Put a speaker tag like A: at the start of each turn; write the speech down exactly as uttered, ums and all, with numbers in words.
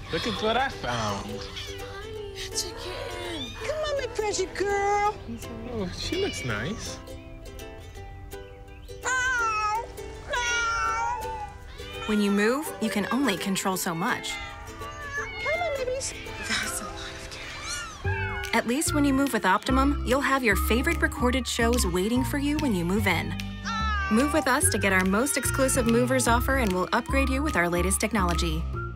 A: Look at what I found.
B: It's a kitten. Come on, my pretty girl.
A: Oh, she looks nice.
C: When you move, you can only control so much.
B: Come on, babies. That's a lot of kittens.
C: At least when you move with Optimum, you'll have your favorite recorded shows waiting for you when you move in. Move with us to get our most exclusive movers offer, and we'll upgrade you with our latest technology.